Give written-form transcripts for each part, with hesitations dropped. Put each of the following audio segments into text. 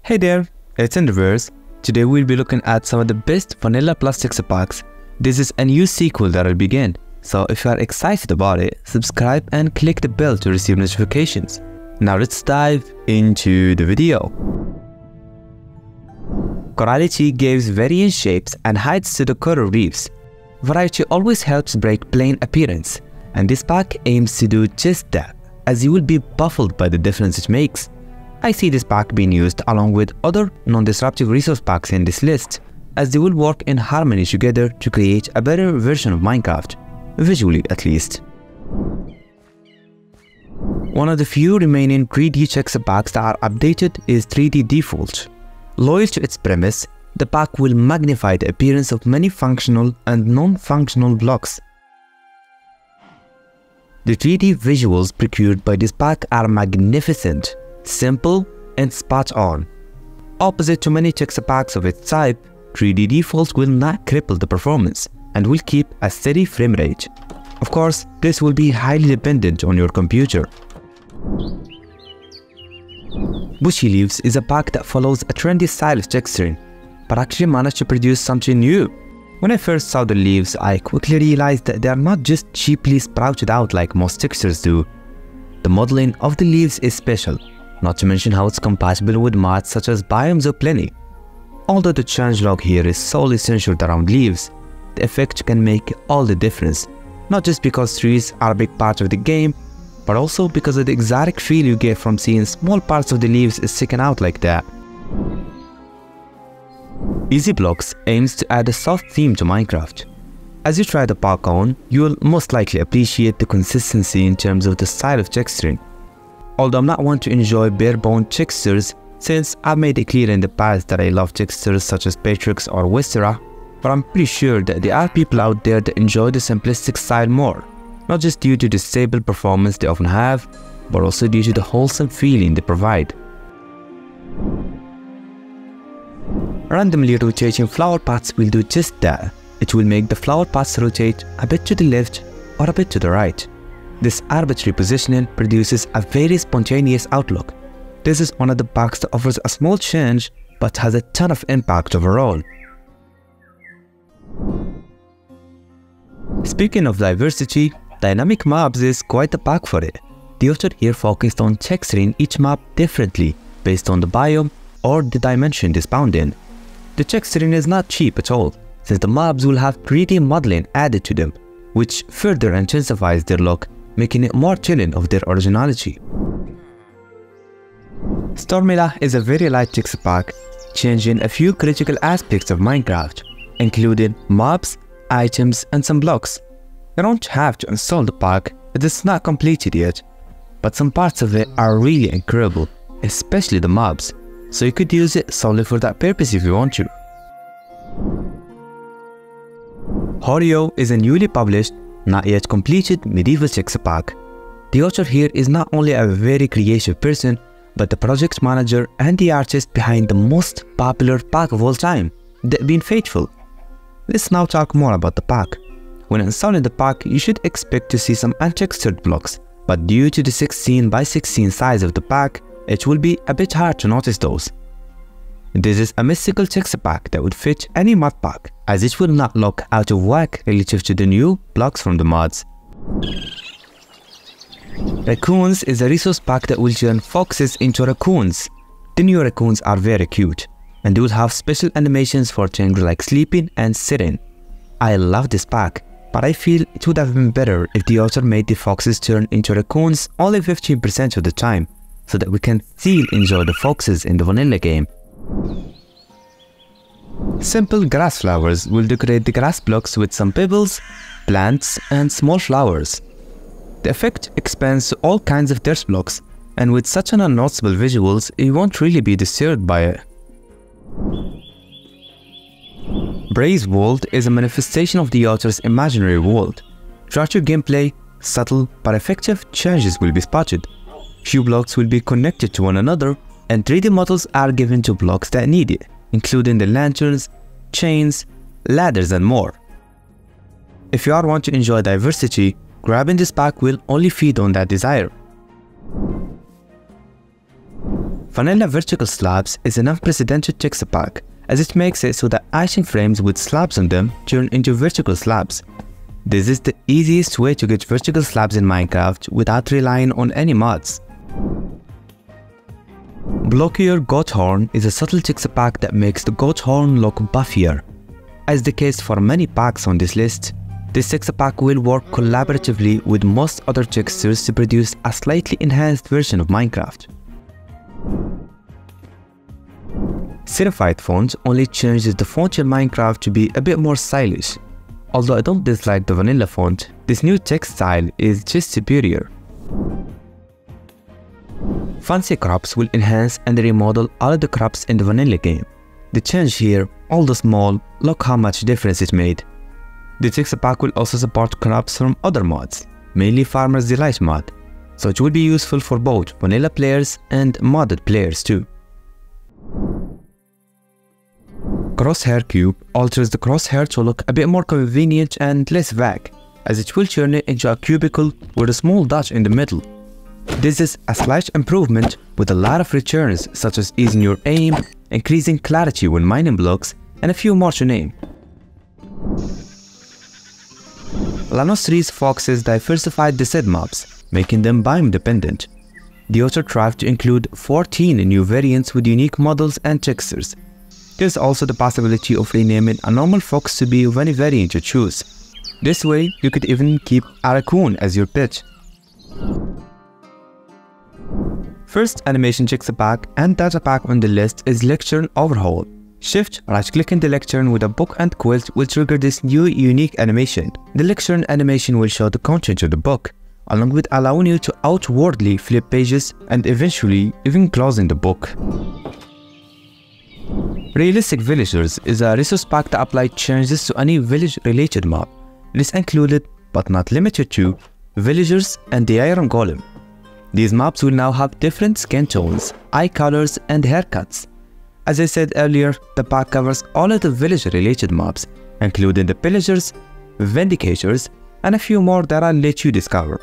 Hey there, it's Enderverse. Today we'll be looking at some of the best Vanilla Plus texture packs. This is a new sequel that will begin, so if you are excited about it, subscribe and click the bell to receive notifications. Now let's dive into the video. Corality gives varying shapes and heights to the coral reefs. Variety always helps break plain appearance, and this pack aims to do just that, as you will be baffled by the difference it makes. I see this pack being used along with other non-disruptive resource packs in this list, as they will work in harmony together to create a better version of Minecraft, visually at least. One of the few remaining 3D texture packs that are updated is 3D Default. Loyal to its premise, the pack will magnify the appearance of many functional and non-functional blocks. The 3D visuals procured by this pack are magnificent, simple and spot on. Opposite to many texture packs of its type, 3D Default will not cripple the performance and will keep a steady frame rate. Of course, this will be highly dependent on your computer. Bushy Leaves is a pack that follows a trendy style of texturing, but actually managed to produce something new. When I first saw the leaves, I quickly realized that they are not just cheaply sprouted out like most textures do. The modeling of the leaves is special, not to mention how it's compatible with mods such as Biomes of Plenty. Although the changelog here is solely centered around leaves, the effect can make all the difference, not just because trees are a big part of the game, but also because of the exotic feel you get from seeing small parts of the leaves sticking out like that. Easy Blocks aims to add a soft theme to Minecraft. As you try the pack on, you will most likely appreciate the consistency in terms of the style of texturing. Although I'm not one to enjoy bare-bone textures, since I've made it clear in the past that I love textures such as Patrix or Westera, but I'm pretty sure that there are people out there that enjoy the simplistic style more, not just due to the stable performance they often have, but also due to the wholesome feeling they provide. Randomly rotating flower pots will do just that. It will make the flower pots rotate a bit to the left or a bit to the right. This arbitrary positioning produces a very spontaneous outlook. This is one of the packs that offers a small change but has a ton of impact overall. Speaking of diversity, Dynamic Mobs is quite a pack for it. The author here focused on texturing each mob differently based on the biome or the dimension they spawned in. The texturing is not cheap at all, since the mobs will have 3D modeling added to them, which further intensifies their look, making it more telling of their originality. Stormilla is a very light texture pack, changing a few critical aspects of Minecraft, including mobs, items, and some blocks. You don't have to install the pack, as it's not completed yet, but some parts of it are really incredible, especially the mobs, so you could use it solely for that purpose if you want to. Horio is a newly published, not yet completed medieval texture pack. The author here is not only a very creative person, but the project manager and the artist behind the most popular pack of all time, Dead Being Faithful. Let's now talk more about the pack. When installing the pack, you should expect to see some untextured blocks, but due to the 16 by 16 size of the pack, it will be a bit hard to notice those. This is a mystical texture pack that would fit any mod pack, as it will not look out of whack relative to the new blocks from the mods. Raccoons is a resource pack that will turn foxes into raccoons. The new raccoons are very cute, and they will have special animations for things like sleeping and sitting. I love this pack, but I feel it would have been better if the author made the foxes turn into raccoons only 15% of the time, so that we can still enjoy the foxes in the vanilla game. Simple grass flowers will decorate the grass blocks with some pebbles, plants, and small flowers. The effect expands to all kinds of dirt blocks, and with such an unnoticeable visuals, you won't really be disturbed by it. Bray's World is a manifestation of the author's imaginary world. Throughout your gameplay, subtle but effective changes will be spotted. Few blocks will be connected to one another, and 3D models are given to blocks that need it, including the lanterns, chains, ladders, and more. If you are want to enjoy diversity, grabbing this pack will only feed on that desire. Vanilla Vertical Slabs is an unprecedented texture pack, as it makes it so that icing frames with slabs on them turn into vertical slabs. This is the easiest way to get vertical slabs in Minecraft without relying on any mods. Blockier Goat Horn is a subtle texture pack that makes the goat horn look buffier. As the case for many packs on this list, this texture pack will work collaboratively with most other textures to produce a slightly enhanced version of Minecraft. Certified Font only changes the font in Minecraft to be a bit more stylish. Although I don't dislike the vanilla font, this new text style is just superior. Fancy crops will enhance and remodel all of the crops in the vanilla game. The change here, although small, look how much difference it made. The texture pack will also support crops from other mods, mainly Farmer's Delight mod, so it will be useful for both vanilla players and modded players too. Crosshair Cube alters the crosshair to look a bit more convenient and less vague, as it will turn it into a cubicle with a small dot in the middle. This is a slight improvement with a lot of returns, such as easing your aim, increasing clarity when mining blocks, and a few more to name. Lanos3's foxes diversified the said mobs, making them biome dependent. The author tried to include 14 new variants with unique models and textures. There's also the possibility of renaming a normal fox to be any variant you choose. This way, you could even keep a raccoon as your pet. First animation texture pack and data pack on the list is Lectern Overhaul. Shift right-clicking the lectern with a book and quilt will trigger this new unique animation. The lectern animation will show the content of the book, along with allowing you to outwardly flip pages and eventually even closing the book. Realistic Villagers is a resource pack that applies changes to any village-related mob. This included, but not limited to, villagers and the Iron Golem. These mobs will now have different skin tones, eye colors, and haircuts. As I said earlier, the pack covers all of the village-related mobs, including the Pillagers, Vindicators, and a few more that I'll let you discover.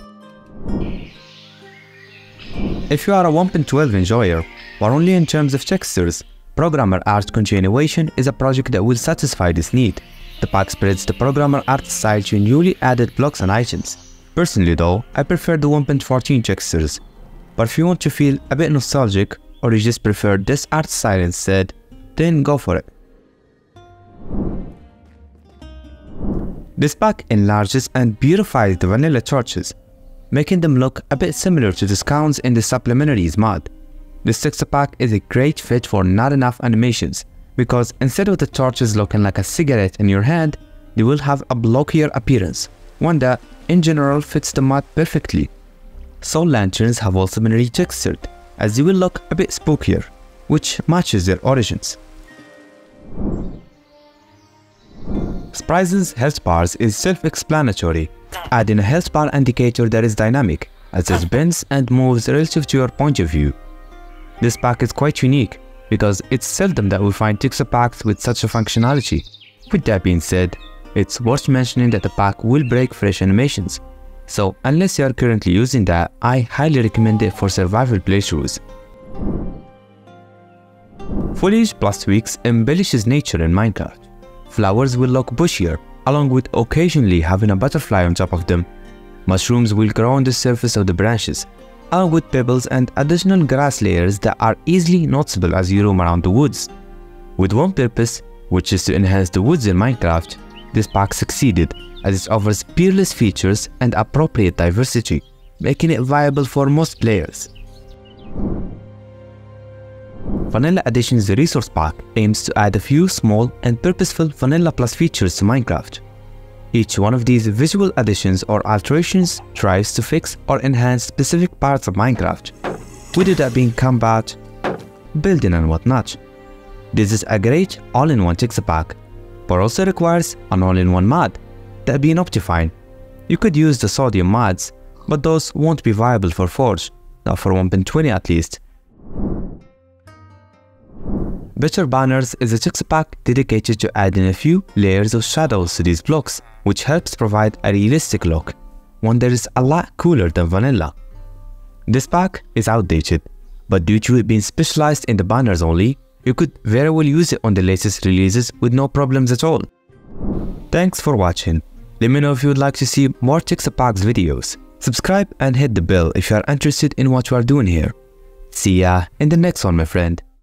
If you are a 1.12 enjoyer, or only in terms of textures, Programmer Art Continuation is a project that will satisfy this need. The pack spreads the Programmer Art style to newly added blocks and items. Personally though, I prefer the 1.14 textures, but if you want to feel a bit nostalgic or you just prefer this art style instead, then go for it. This pack enlarges and beautifies the vanilla torches, making them look a bit similar to the scones in the Supplementaries mod. This texture pack is a great fit for not enough animations, because instead of the torches looking like a cigarette in your hand, they will have a blockier appearance, one that in general fits the mod perfectly. Soul lanterns have also been retextured, as they will look a bit spookier, which matches their origins. Spryzen's health bars is self-explanatory, adding a health bar indicator that is dynamic, as it bends and moves relative to your point of view. This pack is quite unique, because it's seldom that we find texture packs with such a functionality. With that being said, it's worth mentioning that the pack will break fresh animations, so unless you are currently using that, I highly recommend it for survival playthroughs. Foliage plus Tweaks embellishes nature in Minecraft. Flowers will look bushier, along with occasionally having a butterfly on top of them. Mushrooms will grow on the surface of the branches, along with pebbles and additional grass layers that are easily noticeable as you roam around the woods. With one purpose, which is to enhance the woods in Minecraft, this pack succeeded, as it offers peerless features and appropriate diversity, making it viable for most players. Vanilla Edition's Resource Pack aims to add a few small and purposeful Vanilla Plus features to Minecraft. Each one of these visual additions or alterations tries to fix or enhance specific parts of Minecraft, whether that being combat, building and whatnot. This is a great all-in-one texture pack, but also requires an all-in-one mod, that being Optifine. You could use the sodium mods, but those won't be viable for Forge, not for 1.20 at least. Better Banners is a texture pack dedicated to adding a few layers of shadows to these blocks, which helps provide a realistic look, one that is a lot cooler than vanilla. This pack is outdated, but due to it being specialized in the banners only, you could very well use it on the latest releases with no problems at all. Thanks for watching. Let me know if you would like to see more Chixapax videos. Subscribe and hit the bell if you are interested in what we are doing here. See ya in the next one, my friend.